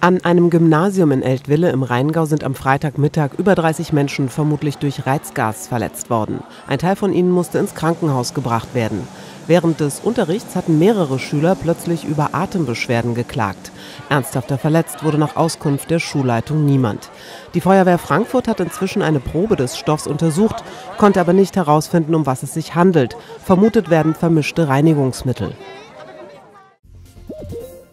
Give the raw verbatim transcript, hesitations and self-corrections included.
An einem Gymnasium in Eltville im Rheingau sind am Freitagmittag über dreißig Menschen vermutlich durch Reizgas verletzt worden. Ein Teil von ihnen musste ins Krankenhaus gebracht werden. Während des Unterrichts hatten mehrere Schüler plötzlich über Atembeschwerden geklagt. Ernsthafter verletzt wurde nach Auskunft der Schulleitung niemand. Die Feuerwehr Frankfurt hat inzwischen eine Probe des Stoffs untersucht, konnte aber nicht herausfinden, um was es sich handelt. Vermutet werden vermischte Reinigungsmittel.